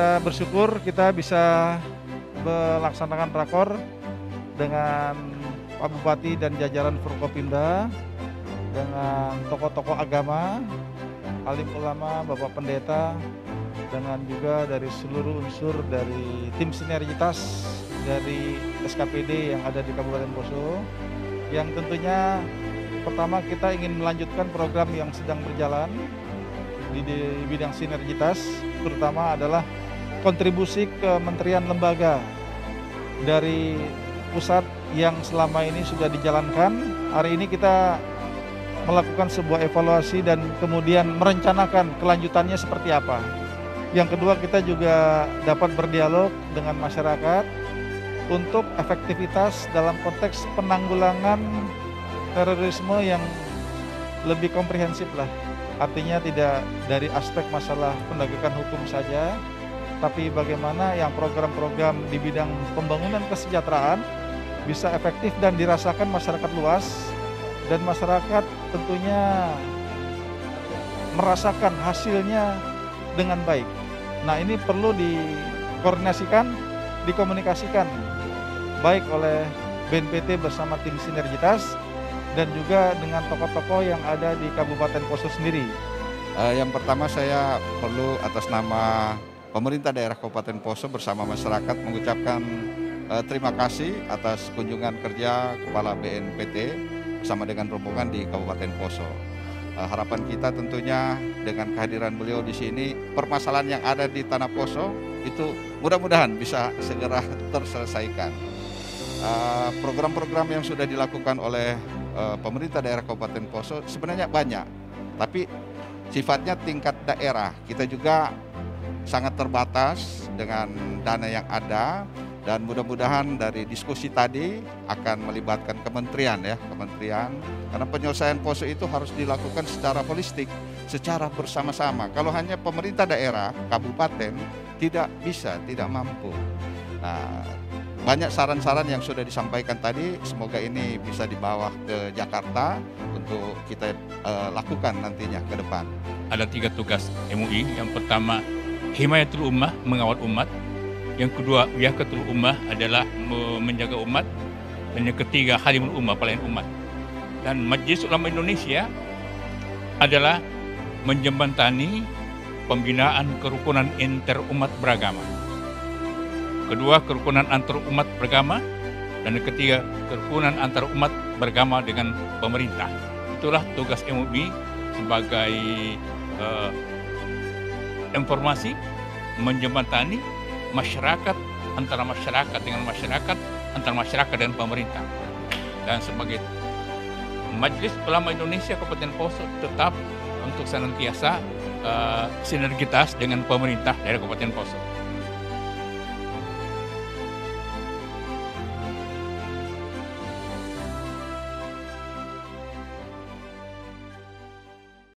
kita bersyukur kita bisa melaksanakan rakor dengan Pak Bupati dan jajaran Forkopimda, dengan tokoh-tokoh agama, alim ulama, Bapak Pendeta, dengan juga dari seluruh unsur dari tim sinergitas dari SKPD yang ada di Kabupaten Poso, yang tentunya pertama kita ingin melanjutkan program yang sedang berjalan di bidang sinergitas, terutama adalah kontribusi kementerian lembaga dari pusat yang selama ini sudah dijalankan. Hari ini kita melakukan sebuah evaluasi dan kemudian merencanakan kelanjutannya seperti apa. Yang kedua, kita juga dapat berdialog dengan masyarakat untuk efektivitas dalam konteks penanggulangan terorisme yang lebih komprehensif lah. Artinya tidak dari aspek masalah penegakan hukum saja, tapi bagaimana yang program-program di bidang pembangunan kesejahteraan bisa efektif dan dirasakan masyarakat luas, dan masyarakat tentunya merasakan hasilnya dengan baik. Nah, ini perlu dikoordinasikan, dikomunikasikan baik oleh BNPT bersama tim sinergitas dan juga dengan tokoh-tokoh yang ada di Kabupaten Poso sendiri. Yang pertama saya perlu atas nama pemerintah daerah Kabupaten Poso bersama masyarakat mengucapkan terima kasih atas kunjungan kerja Kepala BNPT bersama dengan rombongan di Kabupaten Poso. Harapan kita tentunya dengan kehadiran beliau di sini, permasalahan yang ada di Tanah Poso itu mudah-mudahan bisa segera terselesaikan. Program-program yang sudah dilakukan oleh pemerintah daerah Kabupaten Poso sebenarnya banyak, tapi sifatnya tingkat daerah. Kita juga sangat terbatas dengan dana yang ada, dan mudah-mudahan dari diskusi tadi akan melibatkan kementerian, karena penyelesaian Poso itu harus dilakukan secara holistik, secara bersama-sama. Kalau hanya pemerintah daerah, kabupaten tidak bisa, tidak mampu. Nah, banyak saran-saran yang sudah disampaikan tadi, semoga ini bisa dibawa ke Jakarta untuk kita lakukan nantinya ke depan. Ada 3 tugas MUI. Yang pertama, himayatul ummah, mengawal umat. Yang kedua, wiyakatul ummah adalah menjaga umat. Dan yang ketiga, halimul ummah, pelayan umat. Dan Majelis Ulama Indonesia adalah menjembatani pembinaan kerukunan interumat beragama. Kedua, kerukunan antar umat beragama. Dan yang ketiga, kerukunan antar umat beragama dengan pemerintah. Itulah tugas MUI sebagai informasi, menjembatani masyarakat, antara masyarakat dengan masyarakat, antara masyarakat dan pemerintah. Dan sebagai Majelis Ulama Indonesia Kabupaten Poso tetap untuk senantiasa sinergitas dengan pemerintah dari Kabupaten Poso.